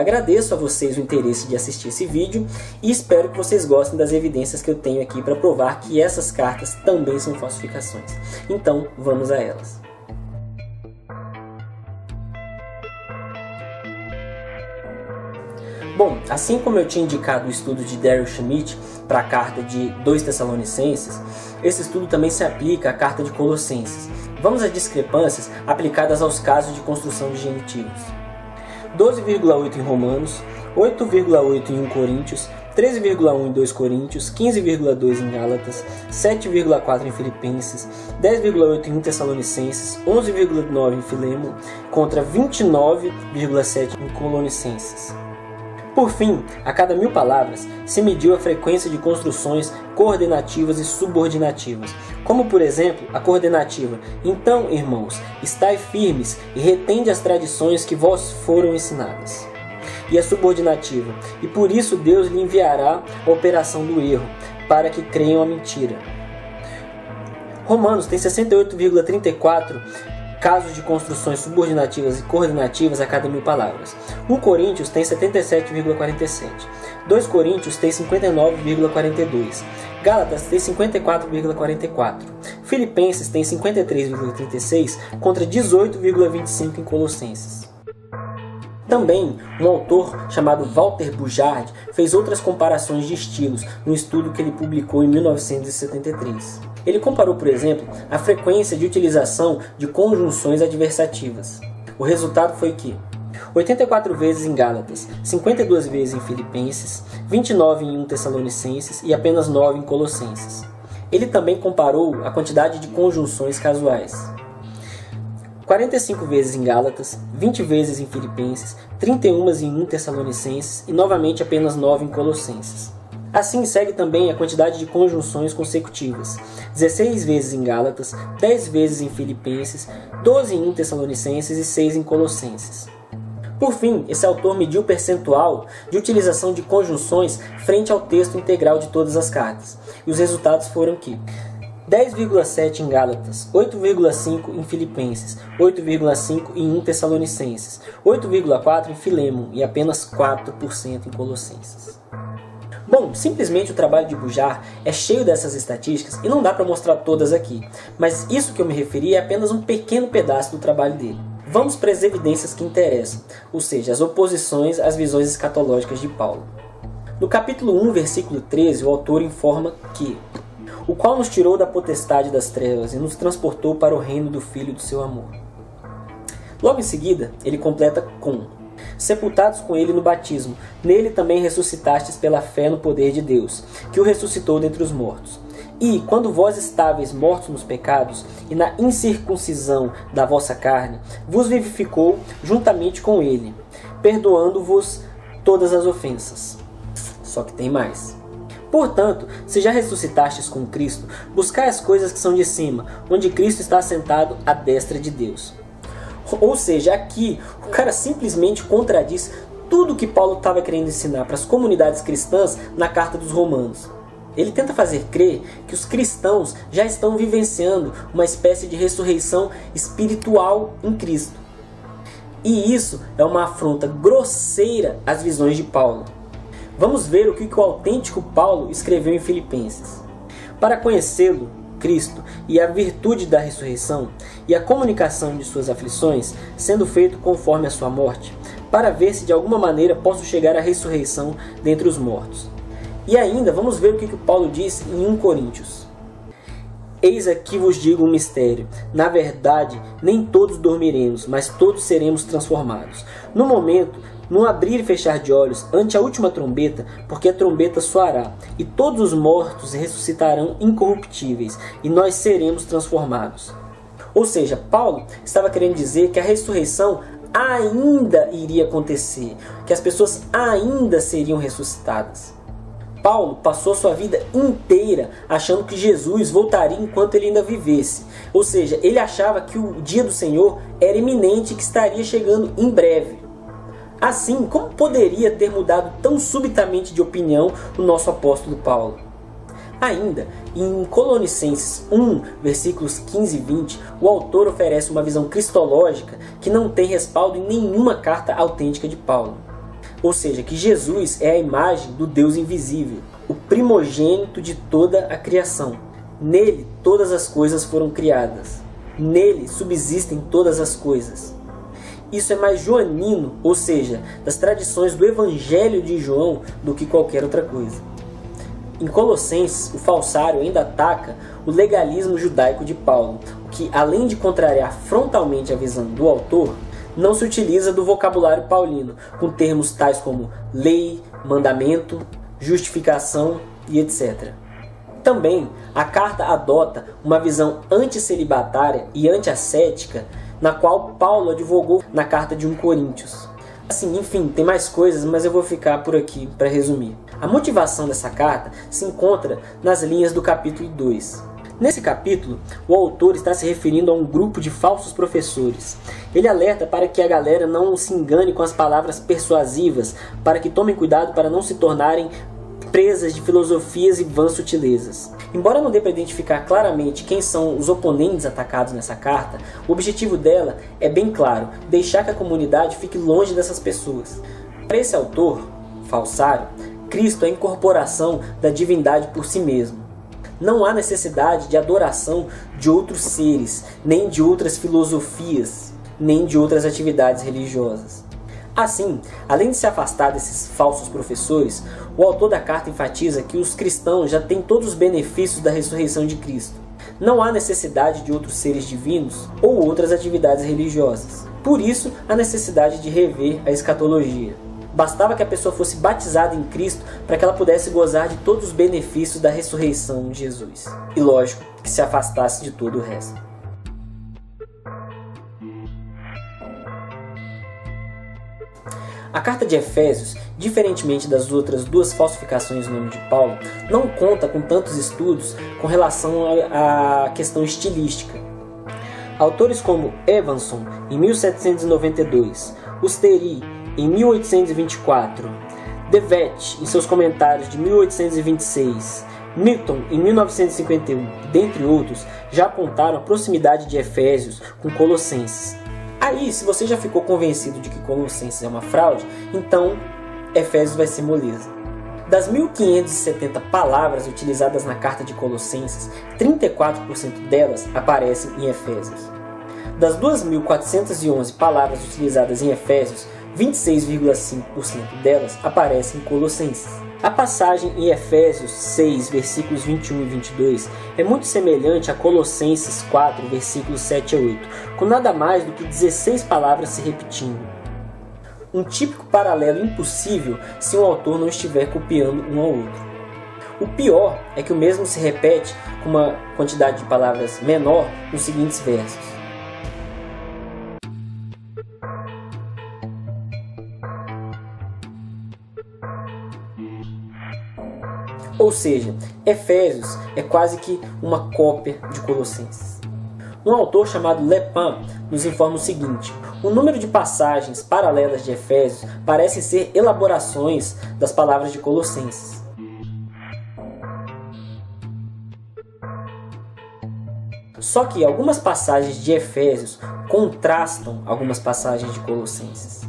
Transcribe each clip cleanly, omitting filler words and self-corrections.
agradeço a vocês o interesse de assistir esse vídeo e espero que vocês gostem das evidências que eu tenho aqui para provar que essas cartas também são falsificações. Então, vamos a elas. Bom, assim como eu tinha indicado o estudo de Daryl Schmidt para a carta de 2 Tessalonicenses, esse estudo também se aplica à carta de Colossenses. Vamos às discrepâncias aplicadas aos casos de construção de genitivos. 12,8 em Romanos, 8,8 em 1 Coríntios, 13,1 em 2 Coríntios, 15,2 em Gálatas, 7,4 em Filipenses, 10,8 em 1 Tessalonicenses, 11,9 em Filemon, contra 29,7 em Colonicenses. Por fim, a cada 1000 palavras, se mediu a frequência de construções coordenativas e subordinativas, como por exemplo a coordenativa: então, irmãos, estai firmes e retende as tradições que vos foram ensinadas. E a subordinativa: e por isso Deus lhe enviará a operação do erro, para que creiam a mentira. Romanos tem 68,34 casos de construções subordinativas e coordenativas a cada 1000 palavras. 1 Coríntios tem 77,47. 2 Coríntios tem 59,42. Gálatas tem 54,44. Filipenses tem 53,36 contra 18,25 em Colossenses. Também, um autor chamado Walter Bujard fez outras comparações de estilos no estudo que ele publicou em 1973. Ele comparou, por exemplo, a frequência de utilização de conjunções adversativas. O resultado foi que 84 vezes em Gálatas, 52 vezes em Filipenses, 29 em 1 Tessalonicenses e apenas 9 em Colossenses. Ele também comparou a quantidade de conjunções casuais. 45 vezes em Gálatas, 20 vezes em Filipenses, 31 em 1 Tessalonicenses e novamente apenas 9 em Colossenses. Assim segue também a quantidade de conjunções consecutivas: 16 vezes em Gálatas, 10 vezes em Filipenses, 12 em 1 Tessalonicenses e 6 em Colossenses. Por fim, esse autor mediu o percentual de utilização de conjunções frente ao texto integral de todas as cartas, e os resultados foram que 10,7 em Gálatas, 8,5 em Filipenses, 8,5 em 1 Tessalonicenses, 8,4 em Filemon e apenas 4% em Colossenses. Bom, simplesmente o trabalho de Bujard é cheio dessas estatísticas e não dá para mostrar todas aqui, mas isso que eu me referi é apenas um pequeno pedaço do trabalho dele. Vamos para as evidências que interessam, ou seja, as oposições às visões escatológicas de Paulo. No capítulo 1, versículo 13, o autor informa que o qual nos tirou da potestade das trevas e nos transportou para o reino do Filho do seu amor. Logo em seguida, ele completa com: sepultados com ele no batismo, nele também ressuscitastes pela fé no poder de Deus, que o ressuscitou dentre os mortos. E, quando vós estáveis mortos nos pecados e na incircuncisão da vossa carne, vos vivificou juntamente com ele, perdoando-vos todas as ofensas. Só que tem mais. Portanto, se já ressuscitastes com Cristo, buscai as coisas que são de cima, onde Cristo está assentado à destra de Deus. Ou seja, aqui o cara simplesmente contradiz tudo que Paulo estava querendo ensinar para as comunidades cristãs na carta dos Romanos. Ele tenta fazer crer que os cristãos já estão vivenciando uma espécie de ressurreição espiritual em Cristo. E isso é uma afronta grosseira às visões de Paulo. Vamos ver o que o autêntico Paulo escreveu em Filipenses. Para conhecê-lo, Cristo, e a virtude da ressurreição, e a comunicação de suas aflições, sendo feito conforme a sua morte, para ver se de alguma maneira posso chegar à ressurreição dentre os mortos. E ainda, vamos ver o que Paulo diz em 1 Coríntios. Eis aqui vos digo um mistério. Na verdade, nem todos dormiremos, mas todos seremos transformados. No momento, num abrir e fechar de olhos, ante a última trombeta, porque a trombeta soará, e todos os mortos ressuscitarão incorruptíveis, e nós seremos transformados. Ou seja, Paulo estava querendo dizer que a ressurreição ainda iria acontecer, que as pessoas ainda seriam ressuscitadas. Paulo passou sua vida inteira achando que Jesus voltaria enquanto ele ainda vivesse. Ou seja, ele achava que o dia do Senhor era iminente e que estaria chegando em breve. Assim, como poderia ter mudado tão subitamente de opinião o nosso apóstolo Paulo? Ainda, em Colonicenses 1, versículos 15 e 20, o autor oferece uma visão cristológica que não tem respaldo em nenhuma carta autêntica de Paulo. ou seja, que Jesus é a imagem do Deus invisível, o primogênito de toda a criação. Nele todas as coisas foram criadas. Nele subsistem todas as coisas. Isso é mais joanino, ou seja, das tradições do Evangelho de João, do que qualquer outra coisa. Em Colossenses, o falsário ainda ataca o legalismo judaico de Paulo, que, além de contrariar frontalmente a visão do autor, não se utiliza do vocabulário paulino, com termos tais como lei, mandamento, justificação e etc. Também, a carta adota uma visão anticelibatária e antiascética, na qual Paulo advogou na carta de 1 Coríntios. Assim, enfim, tem mais coisas, mas eu vou ficar por aqui para resumir. A motivação dessa carta se encontra nas linhas do capítulo 2. Nesse capítulo, o autor está se referindo a um grupo de falsos professores. Ele alerta para que a galera não se engane com as palavras persuasivas, para que tomem cuidado para não se tornarem presas de filosofias e vãs sutilezas. Embora não dê para identificar claramente quem são os oponentes atacados nessa carta, o objetivo dela é bem claro: deixar que a comunidade fique longe dessas pessoas. Para esse autor, falsário, Cristo é a incorporação da divindade por si mesmo. Não há necessidade de adoração de outros seres, nem de outras filosofias, nem de outras atividades religiosas. Assim, além de se afastar desses falsos professores, o autor da carta enfatiza que os cristãos já têm todos os benefícios da ressurreição de Cristo. Não há necessidade de outros seres divinos ou outras atividades religiosas. Por isso, a necessidade de rever a escatologia. Bastava que a pessoa fosse batizada em Cristo para que ela pudesse gozar de todos os benefícios da ressurreição de Jesus. E lógico, que se afastasse de todo o resto. A carta de Efésios, diferentemente das outras duas falsificações do nome de Paulo, não conta com tantos estudos com relação à questão estilística. Autores como Evanson, em 1792, Usteri, em 1824, De Wet, em seus comentários de 1826, Newton, em 1951, dentre outros, já apontaram a proximidade de Efésios com Colossenses. Aí, se você já ficou convencido de que Colossenses é uma fraude, então Efésios vai ser moleza. Das 1570 palavras utilizadas na carta de Colossenses, 34% delas aparecem em Efésios. Das 2.411 palavras utilizadas em Efésios, 26,5% delas aparecem em Colossenses. A passagem em Efésios 6, versículos 21 e 22 é muito semelhante a Colossenses 4, versículos 7 a 8, com nada mais do que 16 palavras se repetindo. Um típico paralelo impossível se um autor não estiver copiando um ao outro. O pior é que o mesmo se repete com uma quantidade de palavras menor nos seguintes versos. Ou seja, Efésios é quase que uma cópia de Colossenses. Um autor chamado Lepin nos informa o seguinte: o número de passagens paralelas de Efésios parece ser elaborações das palavras de Colossenses. Só que algumas passagens de Efésios contrastam algumas passagens de Colossenses.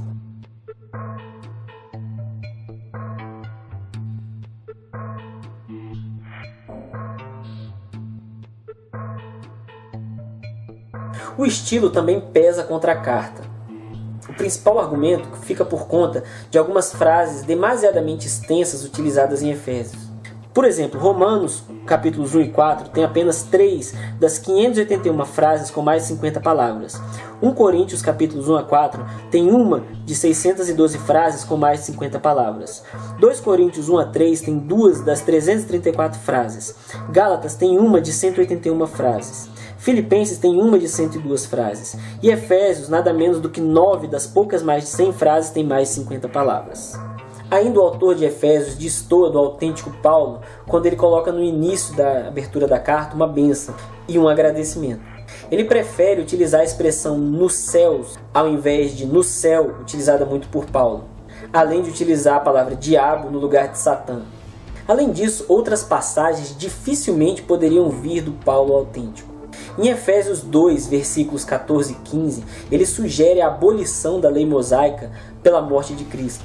O estilo também pesa contra a carta. O principal argumento fica por conta de algumas frases demasiadamente extensas utilizadas em Efésios. Por exemplo, Romanos, capítulos 1 e 4, tem apenas 3 das 581 frases com mais de 50 palavras. 1 Coríntios, capítulos 1 a 4, tem uma de 612 frases com mais de 50 palavras. 2 Coríntios 1 a 3 tem 2 das 334 frases. Gálatas tem uma de 181 frases. Filipenses tem uma de 102 frases. E Efésios, nada menos do que 9 das poucas mais de 100 frases tem mais de 50 palavras. Ainda o autor de Efésios destoa do autêntico Paulo quando ele coloca no início da abertura da carta uma bênção e um agradecimento. Ele prefere utilizar a expressão nos céus ao invés de no céu, utilizada muito por Paulo, além de utilizar a palavra diabo no lugar de Satã. Além disso, outras passagens dificilmente poderiam vir do Paulo autêntico. Em Efésios 2, versículos 14 e 15, ele sugere a abolição da lei mosaica pela morte de Cristo.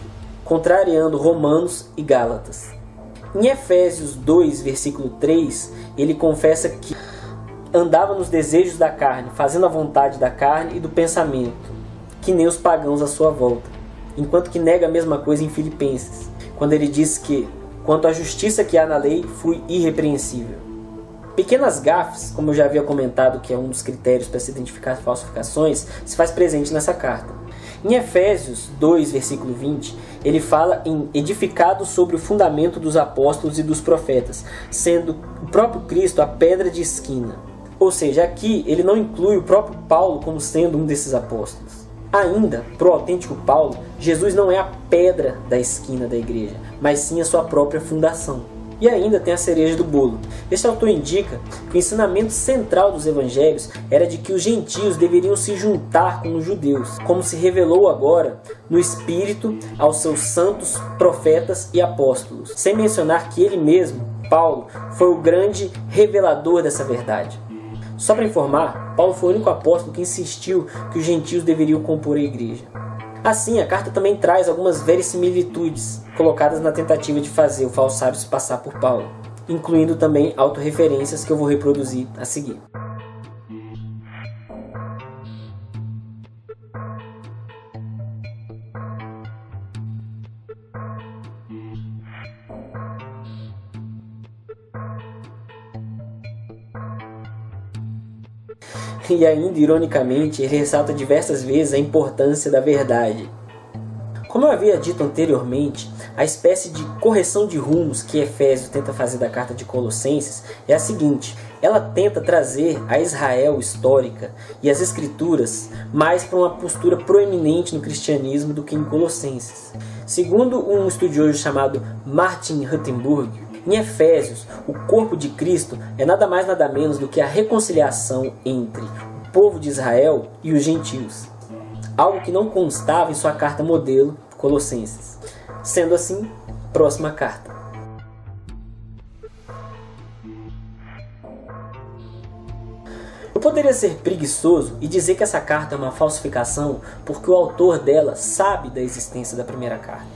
contrariando Romanos e Gálatas. Em Efésios 2, versículo 3, ele confessa que andava nos desejos da carne, fazendo a vontade da carne e do pensamento, que nem os pagãos à sua volta. Enquanto que nega a mesma coisa em Filipenses, quando ele diz que, quanto à justiça que há na lei, fui irrepreensível. Pequenas gafes, como eu já havia comentado que é um dos critérios para se identificar falsificações, se faz presente nessa carta. Em Efésios 2, versículo 20, ele fala em edificado sobre o fundamento dos apóstolos e dos profetas, sendo o próprio Cristo a pedra de esquina. Ou seja, aqui ele não inclui o próprio Paulo como sendo um desses apóstolos. Ainda, para o autêntico Paulo, Jesus não é a pedra da esquina da igreja, mas sim a sua própria fundação. E ainda tem a cereja do bolo. Este autor indica que o ensinamento central dos evangelhos era de que os gentios deveriam se juntar com os judeus, como se revelou agora no Espírito aos seus santos, profetas e apóstolos, sem mencionar que ele mesmo, Paulo, foi o grande revelador dessa verdade. Só para informar, Paulo foi o único apóstolo que insistiu que os gentios deveriam compor a igreja. Assim, a carta também traz algumas verissimilitudes colocadas na tentativa de fazer o falsário se passar por Paulo, incluindo também autorreferências que eu vou reproduzir a seguir. E ainda, ironicamente, ele ressalta diversas vezes a importância da verdade. Como eu havia dito anteriormente, a espécie de correção de rumos que Efésios tenta fazer da carta de Colossenses é a seguinte: ela tenta trazer a Israel histórica e as Escrituras mais para uma postura proeminente no cristianismo do que em Colossenses. Segundo um estudioso chamado Martin Rutenburg, em Efésios, o corpo de Cristo é nada mais nada menos do que a reconciliação entre o povo de Israel e os gentios, algo que não constava em sua carta modelo, Colossenses. Sendo assim, próxima carta. Eu poderia ser preguiçoso e dizer que essa carta é uma falsificação porque o autor dela sabe da existência da primeira carta.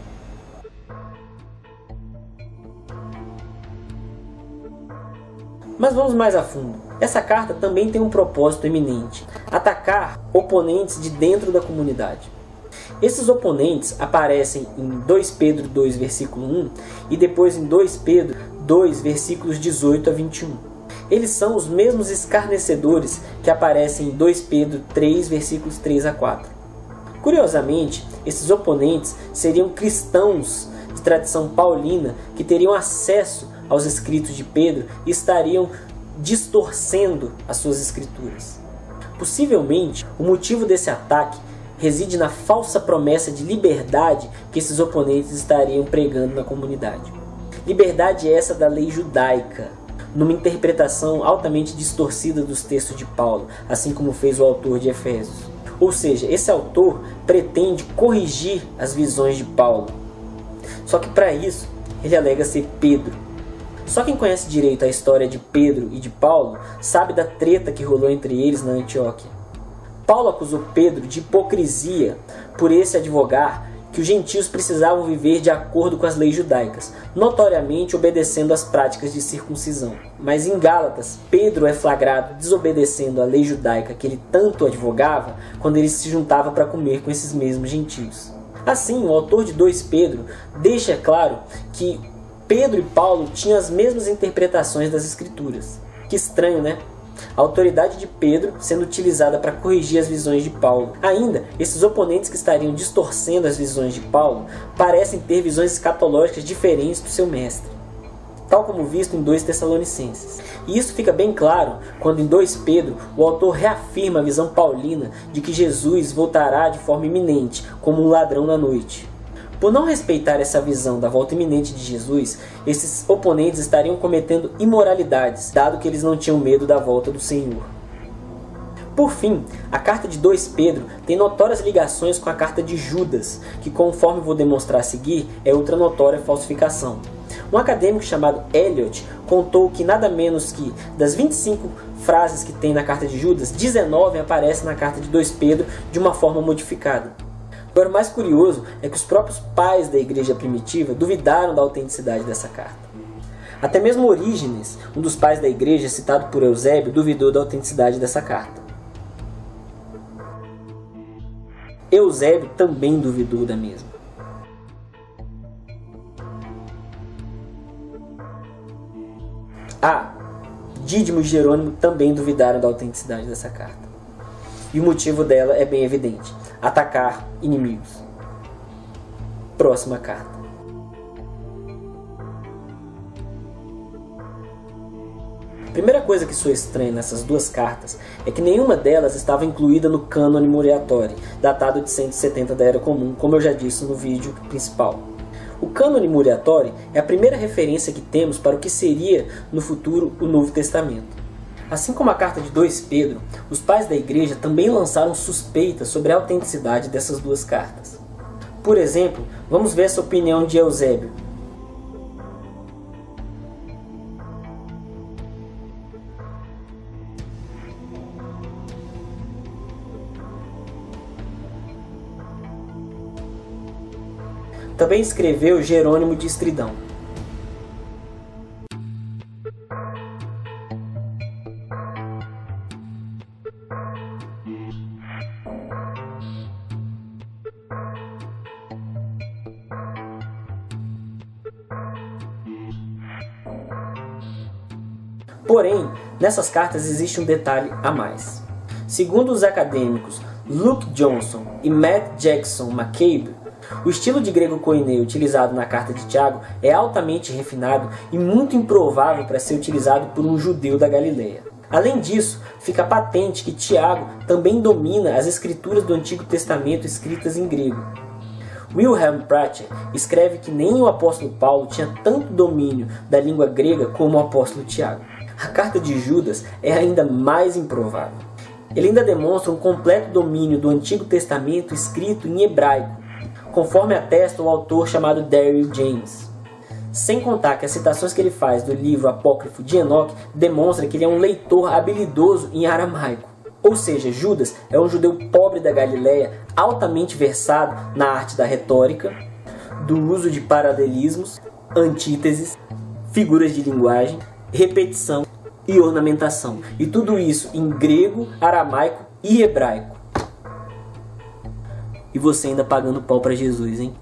Mas vamos mais a fundo. Essa carta também tem um propósito eminente: atacar oponentes de dentro da comunidade. Esses oponentes aparecem em 2 Pedro 2, versículo 1 e depois em 2 Pedro 2, versículos 18 a 21. Eles são os mesmos escarnecedores que aparecem em 2 Pedro 3, versículos 3 a 4. Curiosamente, esses oponentes seriam cristãos de tradição paulina que teriam acesso aos escritos de Pedro e estariam distorcendo as suas escrituras. Possivelmente, o motivo desse ataque reside na falsa promessa de liberdade que esses oponentes estariam pregando na comunidade. Liberdade essa da lei judaica, numa interpretação altamente distorcida dos textos de Paulo, assim como fez o autor de Efésios. Ou seja, esse autor pretende corrigir as visões de Paulo. Só que para isso, ele alega ser Pedro. Só quem conhece direito a história de Pedro e de Paulo sabe da treta que rolou entre eles na Antioquia. Paulo acusou Pedro de hipocrisia por esse advogar que os gentios precisavam viver de acordo com as leis judaicas, notoriamente obedecendo às práticas de circuncisão. Mas em Gálatas, Pedro é flagrado desobedecendo à lei judaica que ele tanto advogava quando ele se juntava para comer com esses mesmos gentios. Assim, o autor de 2 Pedro deixa claro que Pedro e Paulo tinham as mesmas interpretações das Escrituras. Que estranho, né? A autoridade de Pedro sendo utilizada para corrigir as visões de Paulo. Ainda, esses oponentes que estariam distorcendo as visões de Paulo parecem ter visões escatológicas diferentes do seu mestre, tal como visto em 2 Tessalonicenses. E isso fica bem claro quando em 2 Pedro o autor reafirma a visão paulina de que Jesus voltará de forma iminente, como um ladrão na noite. Por não respeitar essa visão da volta iminente de Jesus, esses oponentes estariam cometendo imoralidades, dado que eles não tinham medo da volta do Senhor. Por fim, a carta de 2 Pedro tem notórias ligações com a carta de Judas, que, conforme vou demonstrar a seguir, é outra notória falsificação. Um acadêmico chamado Eliot contou que nada menos que das 25 frases que tem na carta de Judas, 19 aparecem na carta de 2 Pedro de uma forma modificada. Agora, o mais curioso é que os próprios pais da igreja primitiva duvidaram da autenticidade dessa carta. Até mesmo Orígenes, um dos pais da igreja, citado por Eusébio, duvidou da autenticidade dessa carta. Eusébio também duvidou da mesma. Dídimo e Jerônimo também duvidaram da autenticidade dessa carta. E o motivo dela é bem evidente: atacar inimigos. Próxima carta. A primeira coisa que soa estranha nessas duas cartas é que nenhuma delas estava incluída no Cânone Muratori, datado de 170 da Era Comum, como eu já disse no vídeo principal. O Cânone Muratori é a primeira referência que temos para o que seria no futuro o Novo Testamento. Assim como a carta de 2 Pedro, os pais da igreja também lançaram suspeitas sobre a autenticidade dessas duas cartas. Por exemplo, vamos ver essa opinião de Eusébio. Também escreveu Jerônimo de Estridão. Porém, nessas cartas existe um detalhe a mais. Segundo os acadêmicos Luke Johnson e Matt Jackson McCabe, o estilo de grego koiné utilizado na carta de Tiago é altamente refinado e muito improvável para ser utilizado por um judeu da Galileia. Além disso, fica patente que Tiago também domina as escrituras do Antigo Testamento escritas em grego. Wilhelm Pratcher escreve que nem o apóstolo Paulo tinha tanto domínio da língua grega como o apóstolo Tiago. A carta de Judas é ainda mais improvável. Ele ainda demonstra um completo domínio do Antigo Testamento escrito em hebraico, conforme atesta o autor chamado Daryl James. Sem contar que as citações que ele faz do livro apócrifo de Enoque demonstram que ele é um leitor habilidoso em aramaico. Ou seja, Judas é um judeu pobre da Galileia, altamente versado na arte da retórica, do uso de paralelismos, antíteses, figuras de linguagem, repetição e ornamentação. E tudo isso em grego, aramaico e hebraico. E você ainda pagando pau para Jesus, hein?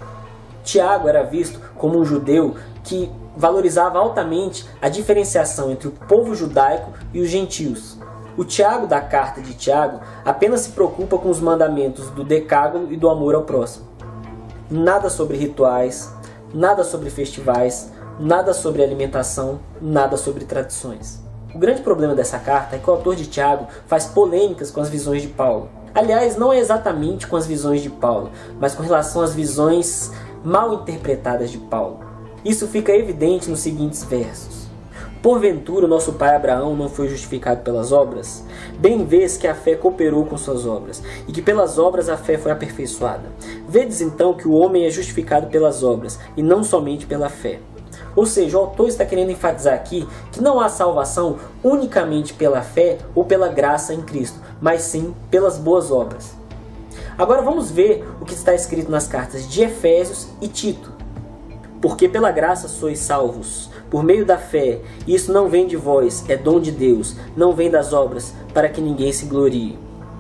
Tiago era visto como um judeu que valorizava altamente a diferenciação entre o povo judaico e os gentios. O Tiago da carta de Tiago apenas se preocupa com os mandamentos do decálogo e do amor ao próximo. Nada sobre rituais, nada sobre festivais, nada sobre alimentação, nada sobre tradições. O grande problema dessa carta é que o autor de Tiago faz polêmicas com as visões de Paulo. Aliás, não é exatamente com as visões de Paulo, mas com relação às visões mal interpretadas de Paulo. Isso fica evidente nos seguintes versos. Porventura, nosso pai Abraão não foi justificado pelas obras? Bem vês que a fé cooperou com suas obras, e que pelas obras a fé foi aperfeiçoada. Vedes então que o homem é justificado pelas obras, e não somente pela fé. Ou seja, o autor está querendo enfatizar aqui que não há salvação unicamente pela fé ou pela graça em Cristo, mas sim pelas boas obras. Agora vamos ver o que está escrito nas cartas de Efésios e Tito. Porque pela graça sois salvos, por meio da fé, e isso não vem de vós, é dom de Deus, não vem das obras, para que ninguém se glorie.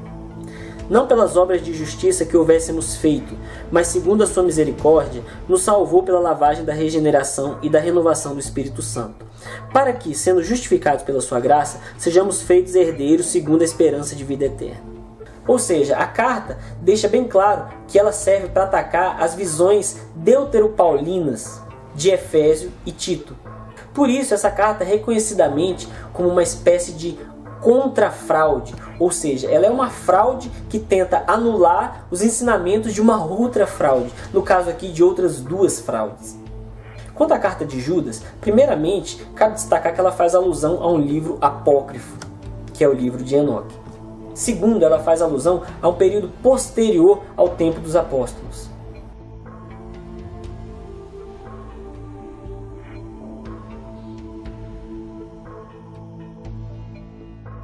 Não pelas obras de justiça que houvéssemos feito, mas segundo a sua misericórdia, nos salvou pela lavagem da regeneração e da renovação do Espírito Santo, para que, sendo justificados pela sua graça, sejamos feitos herdeiros segundo a esperança de vida eterna. Ou seja, a carta deixa bem claro que ela serve para atacar as visões deuteropaulinas de Efésio e Tito. Por isso, essa carta é reconhecidamente como uma espécie de contra-fraude, ou seja, ela é uma fraude que tenta anular os ensinamentos de uma outra fraude, no caso aqui de outras duas fraudes. Quanto à carta de Judas, primeiramente, cabe destacar que ela faz alusão a um livro apócrifo, que é o livro de Enoque. Segundo, ela faz alusão a um período posterior ao tempo dos apóstolos.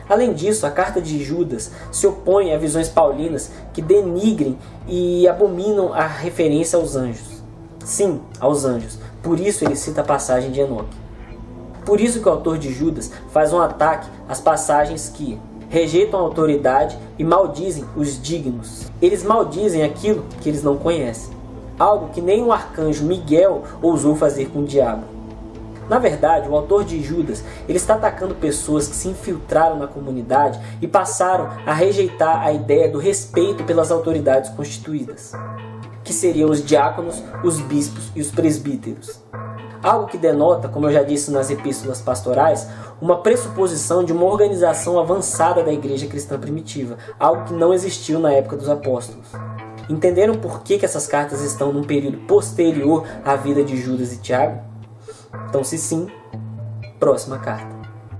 Além disso, a carta de Judas se opõe a visões paulinas que denigrem e abominam a referência aos anjos. Sim, aos anjos. Por isso ele cita a passagem de Enoque. Por isso que o autor de Judas faz um ataque às passagens que rejeitam a autoridade e maldizem os dignos. Eles maldizem aquilo que eles não conhecem. Algo que nem o arcanjo Miguel ousou fazer com o diabo. Na verdade, o autor de Judas ele está atacando pessoas que se infiltraram na comunidade e passaram a rejeitar a ideia do respeito pelas autoridades constituídas, que seriam os diáconos, os bispos e os presbíteros. Algo que denota, como eu já disse nas epístolas pastorais, uma pressuposição de uma organização avançada da igreja cristã primitiva, algo que não existiu na época dos apóstolos. Entenderam por que essas cartas estão num período posterior à vida de Judas e Tiago? Então, se sim, próxima carta.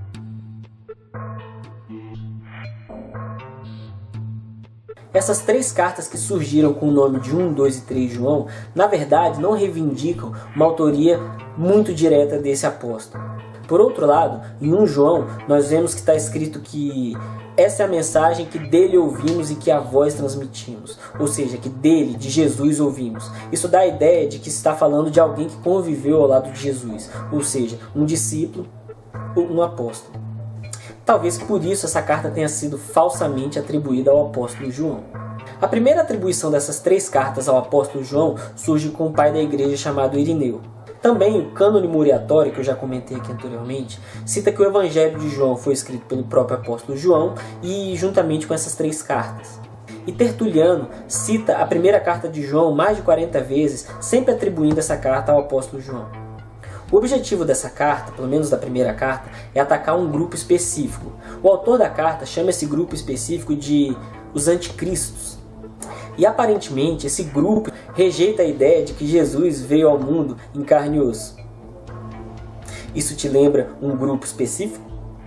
Essas três cartas que surgiram com o nome de 1, 2 e 3 João, na verdade não reivindicam uma autoria muito direta desse apóstolo. Por outro lado, em 1 João, nós vemos que está escrito que essa é a mensagem que dele ouvimos e que a vós transmitimos. Ou seja, que dele, de Jesus, ouvimos. Isso dá a ideia de que está falando de alguém que conviveu ao lado de Jesus. Ou seja, um discípulo ou um apóstolo. Talvez por isso essa carta tenha sido falsamente atribuída ao apóstolo João. A primeira atribuição dessas três cartas ao apóstolo João surge com o pai da igreja chamado Irineu. Também o cânone muriatório, que eu já comentei aqui anteriormente, cita que o Evangelho de João foi escrito pelo próprio apóstolo João e juntamente com essas três cartas. E Tertuliano cita a primeira carta de João mais de 40 vezes, sempre atribuindo essa carta ao apóstolo João. O objetivo dessa carta, pelo menos da primeira carta, é atacar um grupo específico. O autor da carta chama esse grupo específico de os anticristos. E aparentemente esse grupo rejeita a ideia de que Jesus veio ao mundo em carne e osso. Isso te lembra um grupo específico?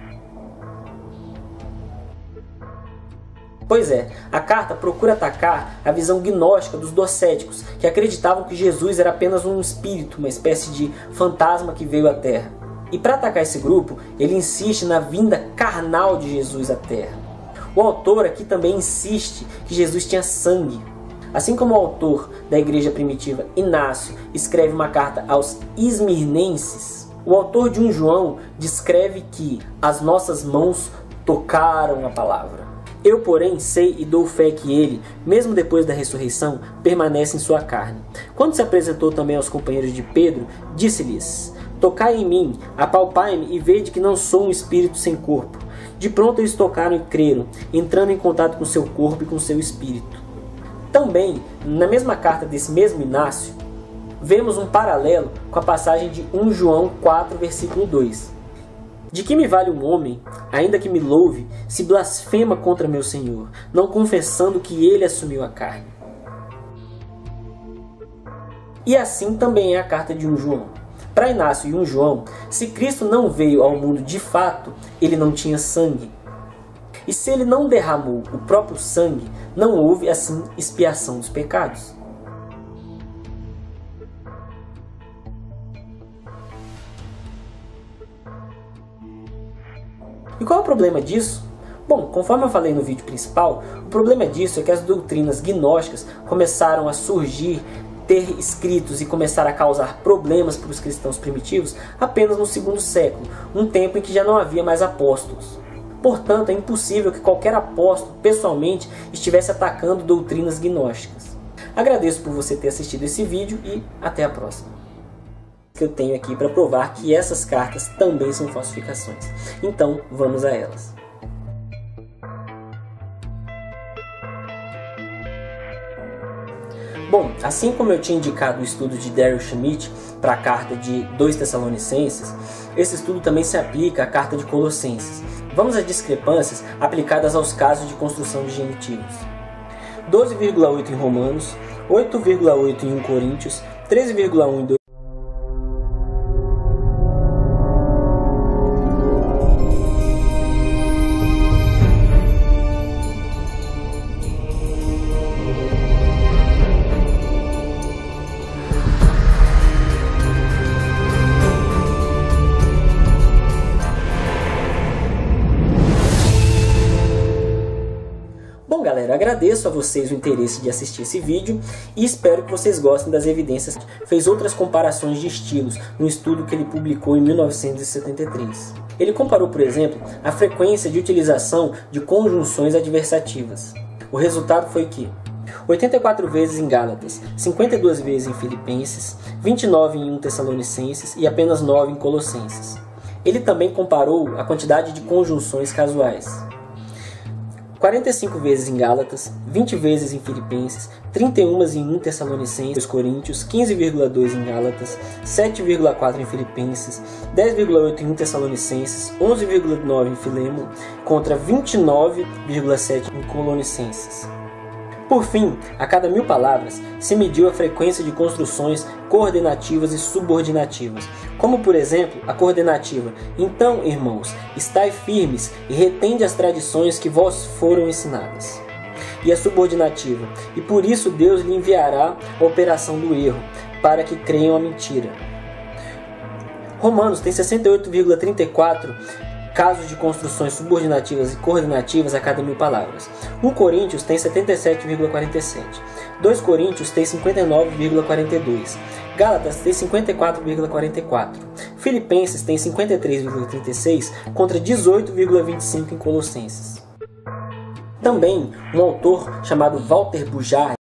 Pois é, a carta procura atacar a visão gnóstica dos docéticos, que acreditavam que Jesus era apenas um espírito, uma espécie de fantasma que veio à Terra. E para atacar esse grupo, ele insiste na vinda carnal de Jesus à Terra. O autor aqui também insiste que Jesus tinha sangue. Assim como o autor da igreja primitiva, Inácio, escreve uma carta aos esmirnenses, o autor de 1 João descreve que as nossas mãos tocaram a palavra. Eu, porém, sei e dou fé que ele, mesmo depois da ressurreição, permanece em sua carne. Quando se apresentou também aos companheiros de Pedro, disse-lhes: tocai em mim, apalpai-me e vede que não sou um espírito sem corpo. De pronto eles tocaram e creram, entrando em contato com seu corpo e com seu espírito. Também, na mesma carta desse mesmo Inácio, vemos um paralelo com a passagem de 1 João 4, versículo 2. De que me vale um homem, ainda que me louve, se blasfema contra meu Senhor, não confessando que ele assumiu a carne? E assim também é a carta de 1 João. Para Inácio e 1 João, se Cristo não veio ao mundo de fato, ele não tinha sangue. E se ele não derramou o próprio sangue, não houve assim expiação dos pecados. E qual é o problema disso? Bom, conforme eu falei no vídeo principal, o problema disso é que as doutrinas gnósticas começaram a surgir, ter escritos e começar a causar problemas para os cristãos primitivos apenas no 2º século, um tempo em que já não havia mais apóstolos. Portanto, é impossível que qualquer apóstolo, pessoalmente, estivesse atacando doutrinas gnósticas. Agradeço por você ter assistido esse vídeo e até a próxima. Que eu tenho aqui para provar que essas cartas também são falsificações. Então, vamos a elas. Bom, assim como eu tinha indicado o estudo de Daryl Schmidt para a carta de 2 Tessalonicenses, esse estudo também se aplica à carta de Colossenses. Vamos às discrepâncias aplicadas aos casos de construção de genitivos. 12,8 em Romanos, 8,8 em 1 Coríntios, 13,1 em 2 galera, agradeço a vocês o interesse de assistir esse vídeo e espero que vocês gostem das evidências. Fez outras comparações de estilos no estudo que ele publicou em 1973. Ele comparou, por exemplo, a frequência de utilização de conjunções adversativas. O resultado foi que 84 vezes em Gálatas, 52 vezes em Filipenses, 29 em 1 Tessalonicenses e apenas 9 em Colossenses. Ele também comparou a quantidade de conjunções casuais. 45 vezes em Gálatas, 20 vezes em Filipenses, 31 em 1 Tessalonicenses, 2 Coríntios, 15,2 em Gálatas, 7,4 em Filipenses, 10,8 em 1 Tessalonicenses, 11,9 em Filemon, contra 29,7 em Colossenses. Por fim, a cada 1000 palavras, se mediu a frequência de construções coordenativas e subordinativas, como por exemplo a coordenativa: então, irmãos, estai firmes e retende as tradições que vos foram ensinadas. E a subordinativa: e por isso Deus lhe enviará a operação do erro, para que creiam a mentira. Romanos tem 68,34 casos de construções subordinativas e coordenativas a cada 1000 palavras. 1 Coríntios tem 77,47. 2 Coríntios tem 59,42. Gálatas tem 54,44. Filipenses tem 53,36 contra 18,25 em Colossenses. Também, um autor chamado Walter Bujar